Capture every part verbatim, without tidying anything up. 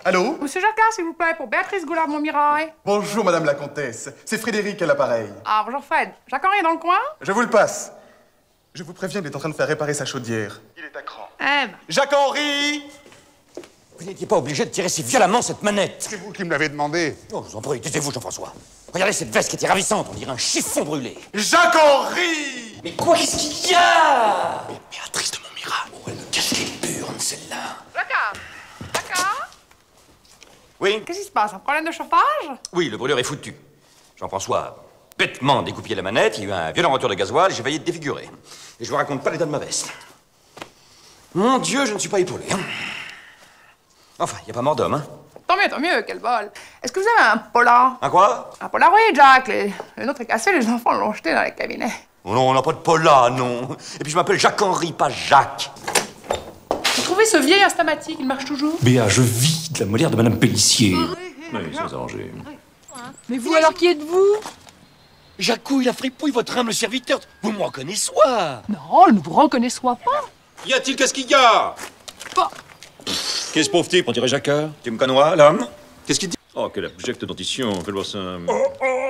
Allô? Monsieur Jacquard, s'il vous plaît, pour Béatrice Goulard-Montmirail. Bonjour, madame la comtesse. C'est Frédéric à l'appareil. Ah, bonjour Fred. Jacques-Henri est dans le coin? Je vous le passe. Je vous préviens, il est en train de faire réparer sa chaudière. Il est à cran. Eh ben. Jacques-Henri! Vous n'étiez pas obligé de tirer si violemment cette manette. C'est vous qui me l'avez demandé. Oh, je vous en prie, taisez-vous, Jean-François. Regardez cette veste qui était ravissante, on dirait un chiffon brûlé. Jacques-Henri! Mais quoi, qu'est-ce qu'il y a? Béatrice de Montmirail. Oh, elle me cache les burnes, celle-là. Jacquard! Jacquard? Oui? Qu'est-ce qui se passe? Un problème de chauffage? Oui, le brûleur est foutu. Jean-François, bêtement découpillé la manette, il y a eu un violent retour de gasoil, j'ai failli être défiguré. Et je vous raconte pas l'état de ma veste. Mon Dieu, je ne suis pas épaulé, hein. Enfin, il n'y a pas mort d'homme, hein. Tant mieux, tant mieux, quel bol. Est-ce que vous avez un polar? Un quoi? Un Polaroid, Jacques. Les... Le nôtre est cassé, les enfants l'ont jeté dans les cabinets. Oh non, on n'a pas de pola, non. Et puis je m'appelle Jacques-Henri, pas Jacques. Vous trouvez ce vieil asthmatique, il marche toujours? Béa, je vis de la molière de Madame Pellissier. Oui, c'est arrangé. Mais vous, alors, qui êtes-vous? Jacouille, la fripouille, votre humble serviteur. Vous me reconnaissez, soit? Non, ne vous reconnaissez pas. Y a-t-il qu'est-ce qu'il y a? Pas. Qu'est-ce pauvre type, on dirait Jacquard? Tu me connais, l'homme? Qu'est-ce qu'il dit? Oh, quelle abjecte dentition, fais voir ça. Oh, oh,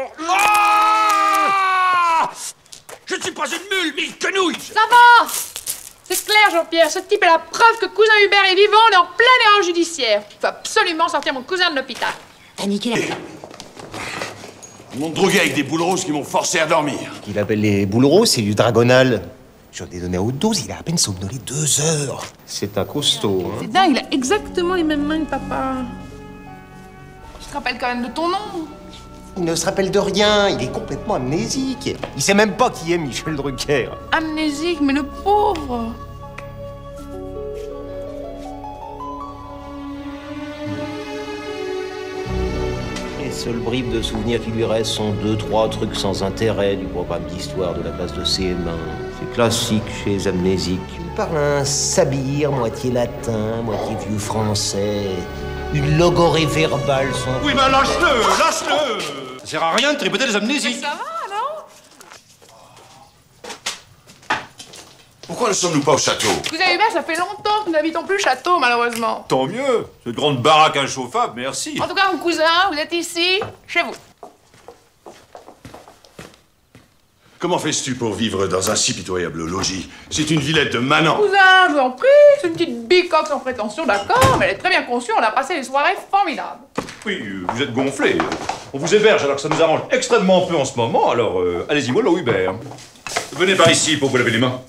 ah! Je ne suis pas une mule, mais une quenouille. Ça va! C'est clair, Jean-Pierre, ce type est la preuve que cousin Hubert est vivant, on est en pleine erreur judiciaire. Il faut absolument sortir mon cousin de l'hôpital. T'as niqué la... Ils m'ont drogué avec des boules roses qui m'ont forcé à dormir. Il appelle les boules roses, c'est du dragonal. J'en ai donné à haute dose, il a à peine somnolé deux heures. C'est un costaud, hein. C'est dingue, il a exactement les mêmes mains que papa. Tu te rappelles quand même de ton nom? Il ne se rappelle de rien, il est complètement amnésique. Il sait même pas qui est Michel Drucker. Amnésique, mais le pauvre. Les seuls bribes de souvenirs qui lui restent sont deux, trois trucs sans intérêt du programme d'histoire de la classe de C M un. C'est classique chez les amnésiques. Il parle un sabir, moitié latin, moitié vieux français. Une logorée verbale sans... Oui, ben lâche-le, lâche-le. Ça sert à rien de tripoter les amnésiques. Ça va, non? Pourquoi ne sommes-nous pas au château? Cousin Hubert, ça fait longtemps que nous n'habitons plus le château, malheureusement. Tant mieux. Cette grande baraque inchauffable, merci. En tout cas, mon cousin, vous êtes ici, chez vous. Comment fais-tu pour vivre dans un si pitoyable logis? C'est une villette de manants. Cousin, je vous en prie, c'est une petite bicoque sans prétention, d'accord, mais elle est très bien conçue, on a passé des soirées formidables. Oui, euh, vous êtes gonflé. On vous héberge alors que ça nous arrange extrêmement peu en ce moment, alors euh, allez-y, mollo Hubert. Venez par ici pour vous laver les mains.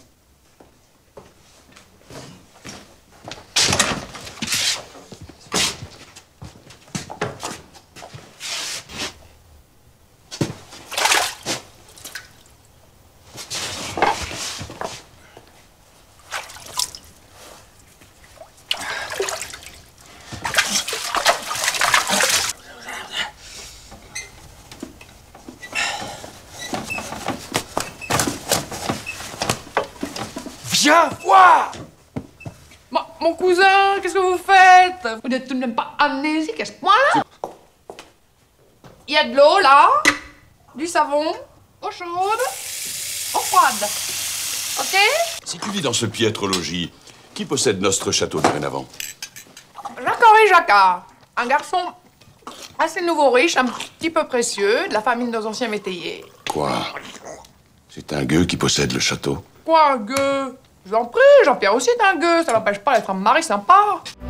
Viens voir! Mon, mon cousin, qu'est-ce que vous faites? Vous n'êtes tout de même pas amnésique à ce point-là? Il y a de l'eau, là, du savon, eau chaude, eau froide. Ok? Si tu vis dans ce piètre logis, qui possède notre château dorénavant? Jacques-Henri Jacquard, un garçon assez nouveau riche, un petit peu précieux, de la famille de nos anciens métayers. Quoi? C'est un gueux qui possède le château? Quoi, un gueux? Je vous en prie, Jean-Pierre aussi est un gueux, ça n'empêche pas d'être un mari sympa.